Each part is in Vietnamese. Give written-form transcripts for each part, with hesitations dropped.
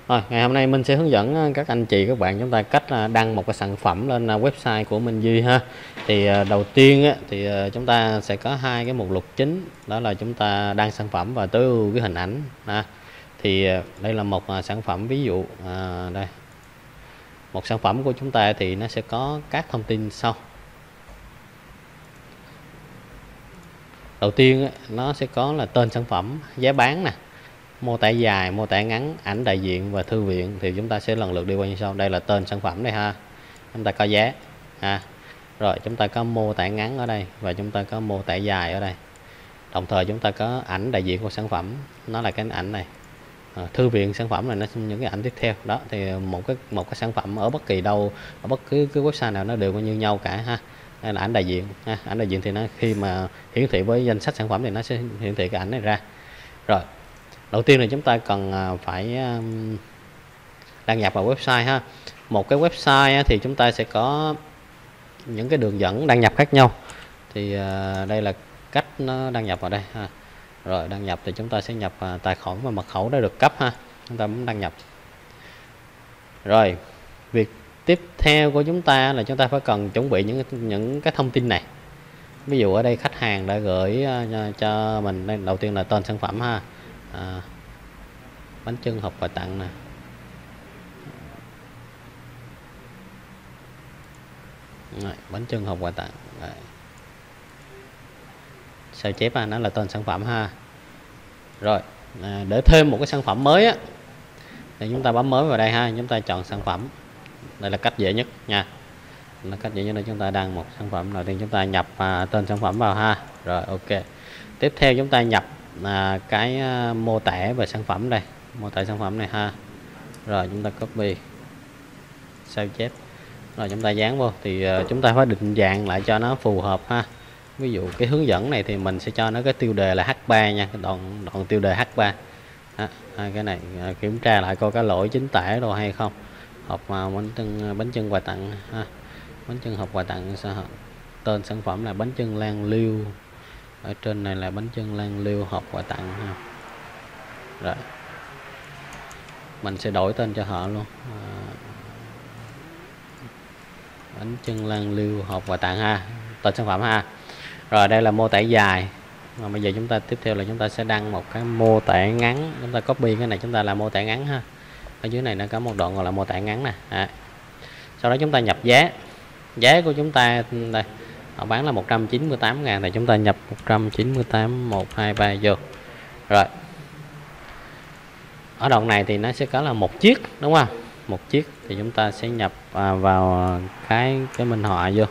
Rồi, ngày hôm nay mình sẽ hướng dẫn các anh chị các bạn chúng ta cách đăng một cái sản phẩm lên website của Minh Duy ha. Thì đầu tiên thì chúng ta sẽ có hai cái mục lục chính, đó là chúng ta đăng sản phẩm và tối ưu cái hình ảnh. Thì đây là một sản phẩm ví dụ, đây. Một sản phẩm của chúng ta thì nó sẽ có các thông tin sau. Đầu tiên nó sẽ có là tên sản phẩm, giá bán nè, mô tả dài, mô tả ngắn, ảnh đại diện và thư viện. Thì chúng ta sẽ lần lượt đi qua như sau. Đây là tên sản phẩm đây ha, chúng ta có giá rồi chúng ta có mô tả ngắn ở đây và chúng ta có mô tả dài ở đây. Đồng thời chúng ta có ảnh đại diện của sản phẩm, nó là cái ảnh này. Thư viện sản phẩm này nó những cái ảnh tiếp theo đó. Thì một cái sản phẩm ở bất kỳ đâu, ở bất cứ cái website nào nó đều như nhau cả ha. Đây là ảnh đại diện ha. Ảnh đại diện thì nó khi mà hiển thị với danh sách sản phẩm thì nó sẽ hiển thị cái ảnh này ra. Rồi đầu tiên là chúng ta cần phải đăng nhập vào website ha. Một cái website thì chúng ta sẽ có những cái đường dẫn đăng nhập khác nhau. Thì đây là cách nó đăng nhập vào đây ha. Rồi đăng nhập thì chúng ta sẽ nhập tài khoản và mật khẩu đã được cấp ha. Chúng ta muốn đăng nhập. Rồi việc tiếp theo của chúng ta là chúng ta phải cần chuẩn bị những cái thông tin này. Ví dụ ở đây khách hàng đã gửi cho mình đây, đầu tiên là tên sản phẩm ha. Bánh chưng hộp quà tặng nè. Bánh chưng hộp quà tặng. Sao chép nó là tên sản phẩm ha. Rồi để thêm một cái sản phẩm mới thì chúng ta bấm mới vào đây ha. Chúng ta chọn sản phẩm. Đây là cách dễ nhất nha. Là cách dễ nhất để chúng ta đăng một sản phẩm. Đầu tiên chúng ta nhập tên sản phẩm vào ha. Rồi ok. Tiếp theo chúng ta nhập cái mô tả về sản phẩm đây, mô tả sản phẩm này ha. Rồi chúng ta copy, sao chép, rồi chúng ta dán vô. Thì chúng ta phải định dạng lại cho nó phù hợp ha. Ví dụ cái hướng dẫn này thì mình sẽ cho nó cái tiêu đề là H3 nha, cái đoạn tiêu đề H3 cái này kiểm tra lại coi cái lỗi chính tả đồ hay không. Hộp bánh chưng quà tặng ha. Bánh chưng hộp quà tặng, tên sản phẩm là bánh chưng Lan Liêu, ở trên này là bánh chưng Lan Liêu hộp quà tặng ha. Rồi mình sẽ đổi tên cho họ luôn, bánh chưng Lan Liêu hộp quà tặng ha, tên sản phẩm ha. Rồi đây là mô tả dài. Và bây giờ chúng ta tiếp theo là chúng ta sẽ đăng một cái mô tả ngắn. Chúng ta copy cái này, chúng ta làm mô tả ngắn ha. Ở dưới này nó có một đoạn gọi là mô tả ngắn nè. Sau đó chúng ta nhập giá. Giá của chúng ta đây, họ bán là 198.000 thì chúng ta nhập 198.123 vô. Rồi ở đoạn này thì nó sẽ có là một chiếc, đúng không? Một chiếc thì chúng ta sẽ nhập vào cái minh họa vô,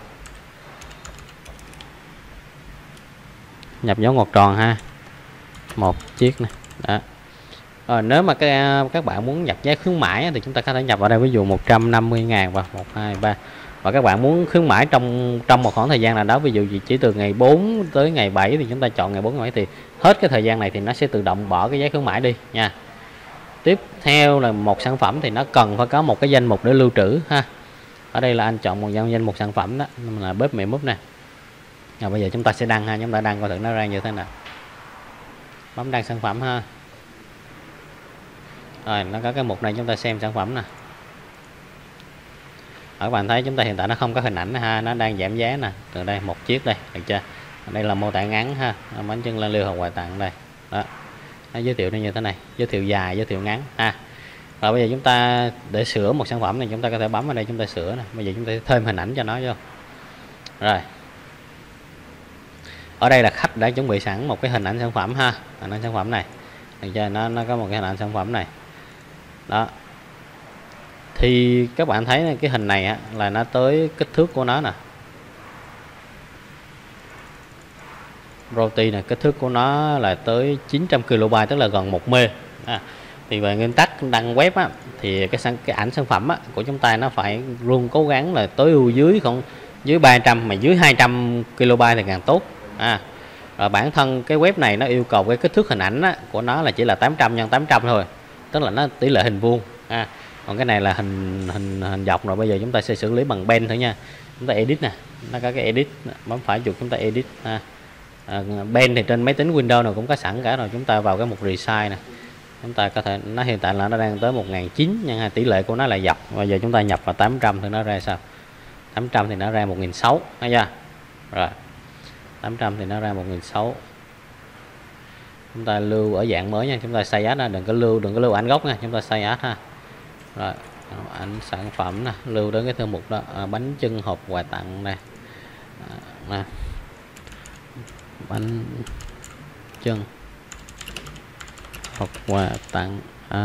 nhập dấu ngoặc tròn ha, một chiếc này đó. Rồi nếu mà các bạn muốn nhập giá khuyến mãi thì chúng ta có thể nhập vào đây, ví dụ 150.000 và 1, 2, 3. Và các bạn muốn khuyến mãi trong một khoảng thời gian nào đó, ví dụ chỉ từ ngày 4 tới ngày 7 thì chúng ta chọn ngày 4 ngày 7, thì hết cái thời gian này thì nó sẽ tự động bỏ cái giá khuyến mãi đi nha. Tiếp theo là một sản phẩm thì nó cần phải có một cái danh mục để lưu trữ ha. Ở đây là anh chọn một danh mục sản phẩm đó là bếp mì múp nè. Rồi bây giờ chúng ta sẽ đăng ha, chúng ta đăng coi thử nó ra như thế nào. Bấm đăng sản phẩm ha. Rồi nó có cái mục này, chúng ta xem sản phẩm nè. Ở các bạn thấy chúng ta hiện tại nó không có hình ảnh ha, nó đang giảm giá nè. Từ đây một chiếc đây, được chưa? Đây là mô tả ngắn ha, bánh chưng Lan Liêu hộp quà tặng đây. Đó. Nó giới thiệu nó như thế này, giới thiệu dài, giới thiệu ngắn ha. Rồi bây giờ chúng ta để sửa một sản phẩm này, chúng ta có thể bấm vào đây chúng ta sửa nè. Bây giờ chúng ta thêm hình ảnh cho nó vô. Rồi. Ở đây là khách đã chuẩn bị sẵn một cái hình ảnh sản phẩm ha, hình ảnh sản phẩm này. Được chưa? Nó có một cái hình ảnh sản phẩm này. Đó. Thì các bạn thấy cái hình này là nó tới kích thước của nó nè. Roti này, kích thước của nó là tới 900 KB, tức là gần 1 mê. Thì về nguyên tắc đăng web thì cái ảnh sản phẩm của chúng ta nó phải luôn cố gắng là tối ưu dưới 300, mà dưới 200 KB thì càng tốt. Rồi bản thân cái web này nó yêu cầu cái kích thước hình ảnh của nó là chỉ là 800 x 800 thôi, tức là nó tỷ lệ hình vuông. Còn cái này là hình dọc. Rồi bây giờ chúng ta sẽ xử lý bằng pen thôi nha. Chúng ta edit nè, nó có cái edit, bấm phải chuột chúng ta edit pen thì trên máy tính Windows nào cũng có sẵn cả rồi. Chúng ta vào cái mục resize nè, chúng ta có thể, nó hiện tại là nó đang tới 1.900 nhưng tỷ lệ của nó là dọc. Bây giờ chúng ta nhập vào 800 thì nó ra sao? 800 thì nó ra 1.600, thấy chưa? Rồi 800 thì nó ra 1.600. Chúng ta lưu ở dạng mới nha, chúng ta xây ad ra, đừng có lưu ảnh gốc nha, chúng ta xây ad ha. Rồi ảnh sản phẩm nè, lưu đến cái thư mục đó, bánh chưng hộp quà tặng này, bánh chưng hộp quà tặng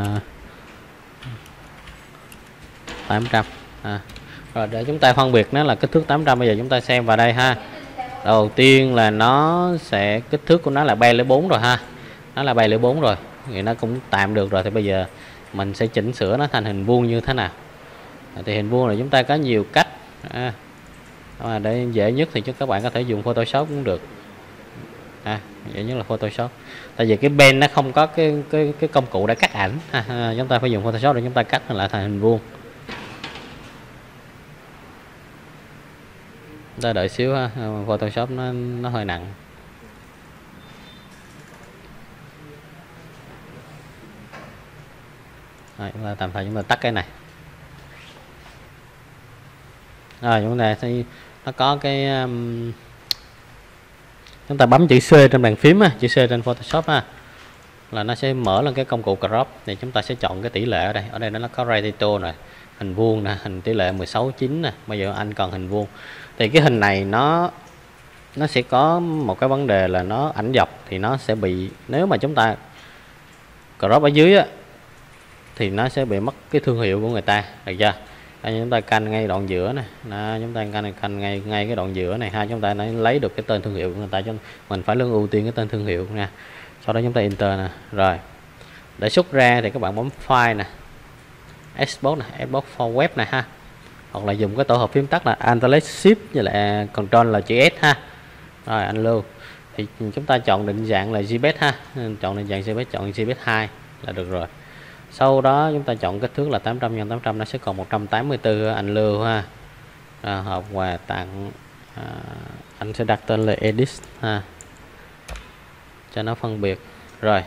800. Rồi để chúng ta phân biệt nó là kích thước 800. Bây giờ chúng ta xem vào đây ha. Đầu tiên là nó sẽ kích thước của nó là 304 rồi ha, nó là 304 rồi thì nó cũng tạm được rồi. Thì bây giờ mình sẽ chỉnh sửa nó thành hình vuông như thế nào. Thì hình vuông là chúng ta có nhiều cách, để dễ nhất thì các bạn có thể dùng Photoshop cũng được, dễ nhất là Photoshop. Tại vì cái pen nó không có cái công cụ để cắt ảnh, chúng ta phải dùng Photoshop để chúng ta cắt lại thành hình vuông. Chúng ta đợi xíu ha, Photoshop nó hơi nặng. Rồi, chúng ta tạm thời chúng ta tắt cái này. Rồi chúng ta sẽ, nó có cái chúng ta bấm chữ C trên bàn phím ha, chữ C trên Photoshop ha, là nó sẽ mở lên cái công cụ crop. Thì chúng ta sẽ chọn cái tỷ lệ ở đây. Ở đây nó có ratio này, hình vuông nè, hình tỷ lệ 16:9 nè. Bây giờ anh cần hình vuông. Thì cái hình này nó sẽ có một cái vấn đề là nó ảnh dọc thì nó sẽ bị, nếu mà chúng ta crop ở dưới á thì nó sẽ bị mất cái thương hiệu của người ta, được chưa? Đây, chúng ta canh ngay đoạn giữa này, chúng ta canh ngay cái đoạn giữa này ha, chúng ta lấy được cái tên thương hiệu của người ta, cho mình phải luôn ưu tiên cái tên thương hiệu nha. Sau đó chúng ta enter nè. Rồi để xuất ra thì các bạn bấm file nè, export này, export for web này ha, hoặc là dùng cái tổ hợp phím tắt là Alt Shift với lại Control là chữ S ha. Rồi anh lưu thì chúng ta chọn định dạng là JPEG ha, chọn định dạng JPEG, chọn JPEG 2 là được rồi. Sau đó chúng ta chọn kích thước là 800 x 800, nó sẽ còn 184 anh lưu ha. Hộp quà tặng, anh sẽ đặt tên là edit ha, cho nó phân biệt. Rồi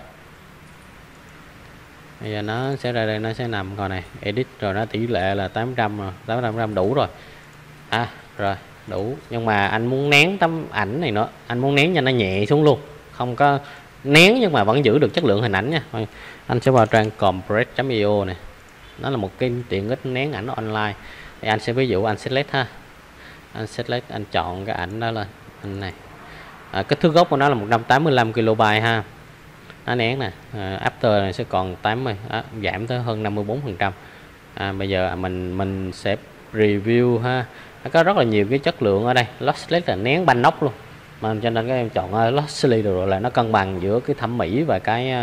bây giờ nó sẽ ra đây, nó sẽ nằm coi này, edit rồi, nó tỷ lệ là 800 rồi, 800 đủ rồi. Rồi đủ, nhưng mà anh muốn nén tấm ảnh này nữa, anh muốn nén cho nó nhẹ xuống luôn, không có nén nhưng mà vẫn giữ được chất lượng hình ảnh nha. Anh sẽ vào trang compress.io này, nó là một cái tiện ích nén ảnh online. Thì anh sẽ ví dụ anh select ha, anh select, anh chọn cái ảnh đó là anh này, kích thước gốc của nó là 185 KB ha, nó nén nè. After này sẽ còn 80, giảm tới hơn 54%. Bây giờ mình sẽ review ha, nó có rất là nhiều cái chất lượng ở đây. Lossless là nén banh nóc luôn, mà cho nên các em chọn lossless rồi là nó cân bằng giữa cái thẩm mỹ và cái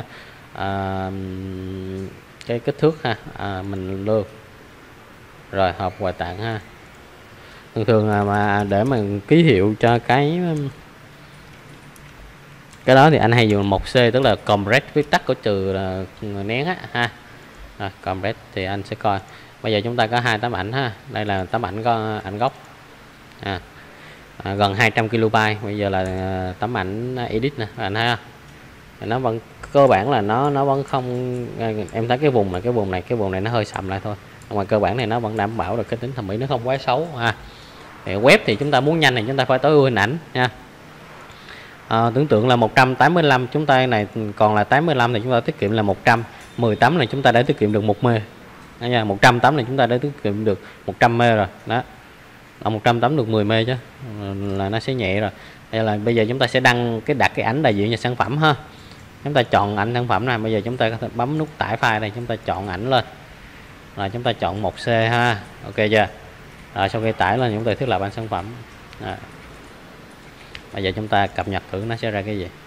kích thước ha. Mình lưu rồi hộp quà tặng ha. Thường là mà để mà ký hiệu cho cái đó thì anh hay dùng 1C, tức là compress, viết tắt của trừ là nén á ha. Compress thì anh sẽ coi. Bây giờ chúng ta có 2 tấm ảnh ha. Đây là tấm ảnh có ảnh gốc gần 200 KB. Bây giờ là tấm ảnh edit nè, anh thấy không? Nó vẫn cơ bản là nó vẫn không, em thấy cái vùng này nó hơi sầm lại thôi, nhưng mà cơ bản này nó vẫn đảm bảo được cái tính thẩm mỹ, nó không quá xấu ha. Thì web thì chúng ta muốn nhanh thì chúng ta phải tối ưu hình ảnh nha. Tưởng tượng là 185, chúng ta này còn là 85 thì chúng ta tiết kiệm là 100, 10 tấm này chúng ta đã tiết kiệm được 1 mê nha, 100 tấm này chúng ta đã tiết kiệm được 100 mê rồi đó. 100 tấm được 10 mê chứ, là nó sẽ nhẹ rồi. Đây là bây giờ chúng ta sẽ đặt cái ảnh đại diện cho sản phẩm ha. Chúng ta chọn ảnh sản phẩm này, bây giờ chúng ta có thể bấm nút tải file đây, chúng ta chọn ảnh lên, rồi chúng ta chọn 1C ha, ok chưa? Rồi sau khi tải lên chúng ta thiết lập ảnh sản phẩm. Bây giờ chúng ta cập nhật thử nó sẽ ra cái gì.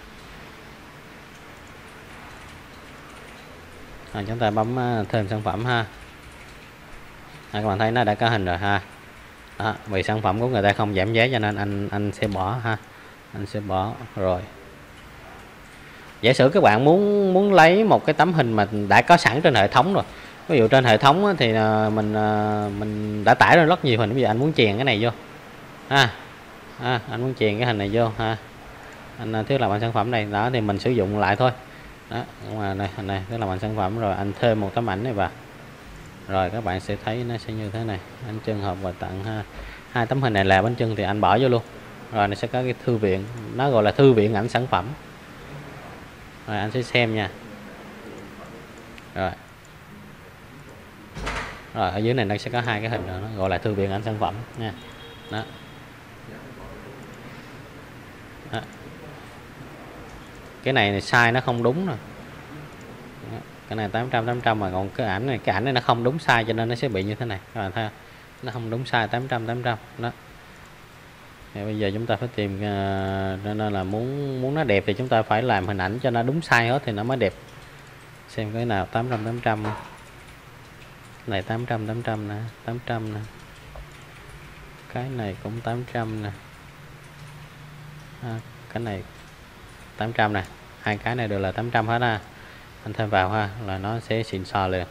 Chúng ta bấm thêm sản phẩm ha. Các bạn thấy nó đã có hình rồi ha. Vì sản phẩm của người ta không giảm giá cho nên anh sẽ bỏ ha, anh sẽ bỏ. Rồi giả sử các bạn muốn lấy một cái tấm hình mà đã có sẵn trên hệ thống rồi, ví dụ trên hệ thống thì mình đã tải ra rất nhiều hình, bây giờ anh muốn chèn cái này vô anh muốn chèn cái hình này vô ha, anh thiết lập bản sản phẩm này đó, thì mình sử dụng lại thôi. đó. Ngoài này tức là ảnh sản phẩm, rồi anh thêm một tấm ảnh này vào, rồi các bạn sẽ thấy nó sẽ như thế này. Bánh chưng hộp quà tặng ha. Hai tấm hình này là bánh chưng thì anh bỏ vô luôn, rồi nó sẽ có cái thư viện, nó gọi là thư viện ảnh sản phẩm. Rồi anh sẽ xem nha. Rồi ở dưới này nó sẽ có hai cái hình nữa, nó gọi là thư viện ảnh sản phẩm nha. Đó. Đó. Cái này size nó không đúng rồi. Đó. Cái này 800 mà còn cái ảnh này nó không đúng size cho nên nó sẽ bị như thế này các bạn thấy không? Nó không đúng size 800 đó. Thì bây giờ chúng ta phải tìm nên là muốn nó đẹp thì chúng ta phải làm hình ảnh cho nó đúng size hết thì nó mới đẹp. Xem cái nào 800 này 800 nè, 800 nè, cái này cũng 800 nè, cái này 800 nè, hai cái này đều là 800 hết ha. Anh thêm vào ha là nó sẽ xịn sò liền.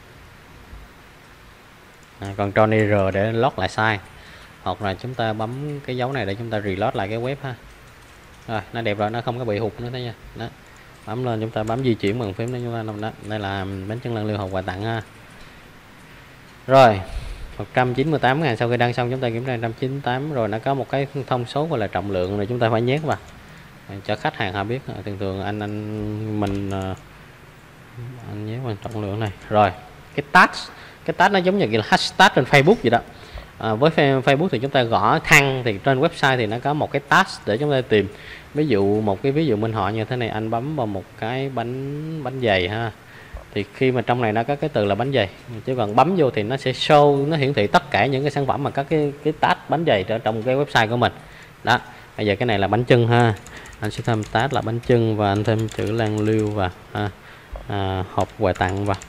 Còn Ctrl R để load lại size, hoặc là chúng ta bấm cái dấu này để chúng ta reload lại cái web ha. Rồi nó đẹp rồi, nó không có bị hụt nữa thấy nha. Đó, bấm lên chúng ta bấm di chuyển bằng phím để chúng ta làm đó. Đây là bánh chưng lăn liêu hộp quà tặng ha. Rồi 198.000 sau khi đăng xong chúng ta kiểm tra 198, rồi nó có một cái thông số gọi là trọng lượng rồi chúng ta phải nhét vào cho khách hàng họ biết. Thường mình anh nhớ vào trọng lượng này. Rồi cái tag nó giống như là hashtag trên Facebook vậy đó. Với Facebook thì chúng ta gõ thăng, thì trên website thì nó có một cái tag để chúng ta tìm. Ví dụ một cái ví dụ minh họa như thế này, anh bấm vào một cái bánh dày ha, thì khi mà trong này nó có cái từ là bánh dày, chỉ cần bấm vô thì nó sẽ show, nó hiển thị tất cả những cái sản phẩm mà có cái tag bánh dày ở trong cái website của mình. Đó, bây giờ cái này là bánh chưng ha, anh sẽ thêm tag là bánh chưng và anh thêm chữ Lan Liêu và hộp quà tặng vào.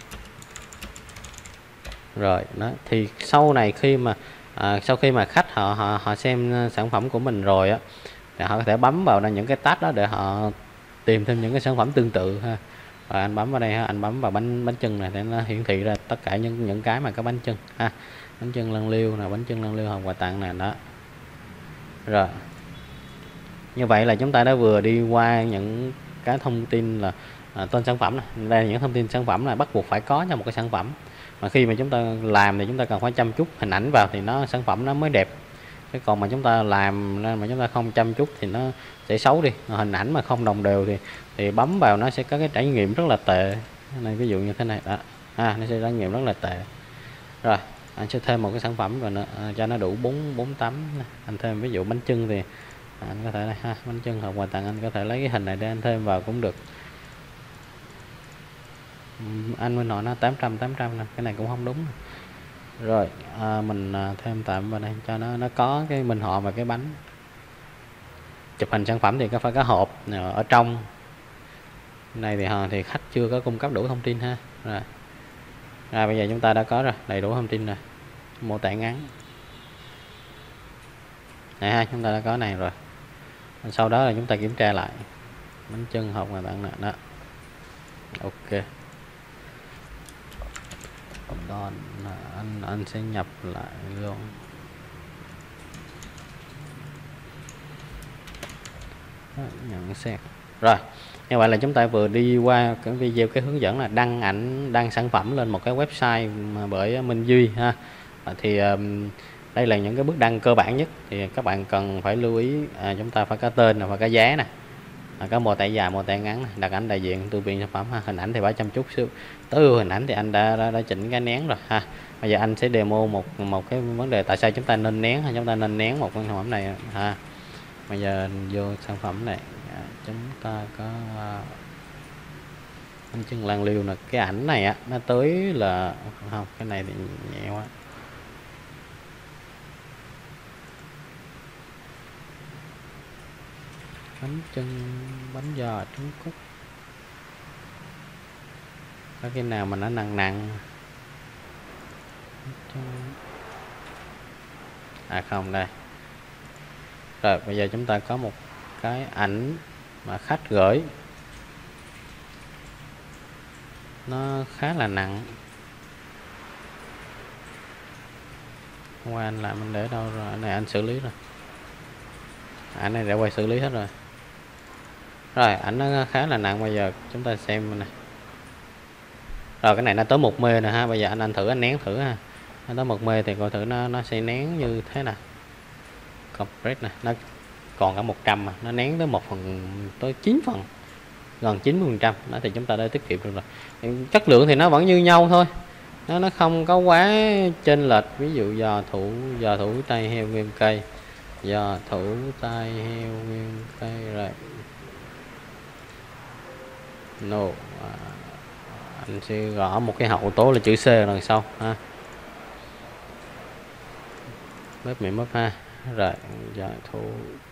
Rồi đó, thì sau này khi mà sau khi mà khách họ xem sản phẩm của mình rồi á, thì họ có thể bấm vào những cái tag đó để họ tìm thêm những cái sản phẩm tương tự ha. Rồi anh bấm vào đây ha, anh bấm vào bánh chưng này để nó hiển thị ra tất cả những cái mà có bánh chưng ha. Bánh chưng Lân Liêu nè, bánh chưng Lân Liêu hộp quà tặng nè đó. Rồi như vậy là chúng ta đã vừa đi qua những cái thông tin là tên sản phẩm này. Đây là những thông tin sản phẩm là bắt buộc phải có cho một cái sản phẩm, mà khi mà chúng ta làm thì chúng ta cần phải chăm chút hình ảnh vào thì sản phẩm nó mới đẹp. Chứ còn mà chúng ta làm nên mà chúng ta không chăm chút thì nó sẽ xấu đi. Hình ảnh mà không đồng đều thì bấm vào nó sẽ có cái trải nghiệm rất là tệ. Này ví dụ như thế này đó, nó sẽ trải nghiệm rất là tệ. Rồi anh sẽ thêm một cái sản phẩm rồi nữa cho nó đủ 4 tấm. Anh thêm ví dụ bánh chưng thì anh có thể đây ha, bánh chưng hộp quà tặng, anh có thể lấy cái hình này để anh thêm vào cũng được. Anh mới nói nó 800 nè, cái này cũng không đúng. Rồi mình thêm tạm vào đây cho nó có cái minh họa và cái bánh. Chụp hình sản phẩm thì phải có hộp ở trong này thì khách chưa có cung cấp đủ thông tin ha. Rồi bây giờ chúng ta đã có rồi, đầy đủ thông tin rồi, mô tả ngắn này ha, chúng ta đã có này rồi. Sau đó là chúng ta kiểm tra lại bánh chưng hộp quà tặng đó. Ok, còn anh sẽ nhập lại luôn. Nhận xét. Rồi như vậy là chúng ta vừa đi qua cái video cái hướng dẫn là đăng sản phẩm lên một cái website mà bởi Minh Duy ha. Thì đây là những cái bước đăng cơ bản nhất, thì các bạn cần phải lưu ý. Chúng ta phải có tên và có giá nè, có mô tả dài, mô tả ngắn, đặt ảnh đại diện, thư viện sản phẩm ha. Hình ảnh thì phải chăm chút xíu. Tối ưu hình ảnh thì anh đã chỉnh cái nén rồi ha. Bây giờ anh sẽ demo một cái vấn đề tại sao chúng ta nên nén ha. Chúng ta nên nén một cái sản phẩm này ha. Bây giờ vô sản phẩm này chúng ta có bánh chưng Lan Liêu nè. Cái ảnh này á nó tới là không, cái này thì nhẹ quá. Bánh chưng bánh giò trứng cút, có cái nào mà nó nặng không đây. Rồi bây giờ chúng ta có một cái ảnh mà khách gửi nó khá là nặng. Hôm qua anh làm anh để đâu rồi? Này anh xử lý rồi, ảnh này đã quay xử lý hết rồi. Rồi ảnh nó khá là nặng, bây giờ chúng ta xem nè. Rồi cái này nó tới 1 mê nè ha. Bây giờ anh thử anh nén thử ha. Nó tới 1 mê thì coi thử nó sẽ nén như thế nào. Compress nè, nó còn cả 100 mà nó nén tới 1 phần tới 9 phần, gần 90%. Đó thì chúng ta đã tiết kiệm được rồi. Chất lượng thì nó vẫn như nhau thôi, nó không có quá chênh lệch. Ví dụ giò thủ tay heo nguyên cây, giò thủ tay heo nguyên cây rồi. No. Anh sẽ gõ một cái hậu tố là chữ C đằng sau ha. Bếp mì mấp ha. Rồi giò thủ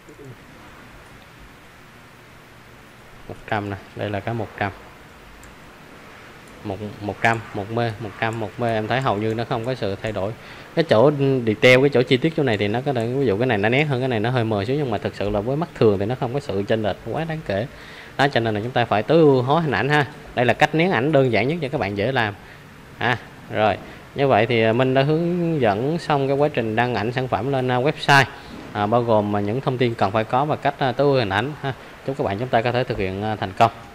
100 nè, đây là cái 100. 100 1 mê, 100 1 mê, em thấy hầu như nó không có sự thay đổi. Cái chỗ detail, cái chỗ chi tiết chỗ này thì nó có thể, ví dụ cái này nó nét hơn, cái này nó hơi mờ xíu, nhưng mà thực sự là với mắt thường thì nó không có sự chênh lệch quá đáng kể. Đó, cho nên là chúng ta phải tối ưu hóa hình ảnh ha. Đây là cách nén ảnh đơn giản nhất cho các bạn dễ làm. Rồi, như vậy thì Minh đã hướng dẫn xong cái quá trình đăng ảnh sản phẩm lên website, bao gồm những thông tin cần phải có và cách tối ưu hình ảnh ha. Chúc các bạn chúng ta có thể thực hiện thành công.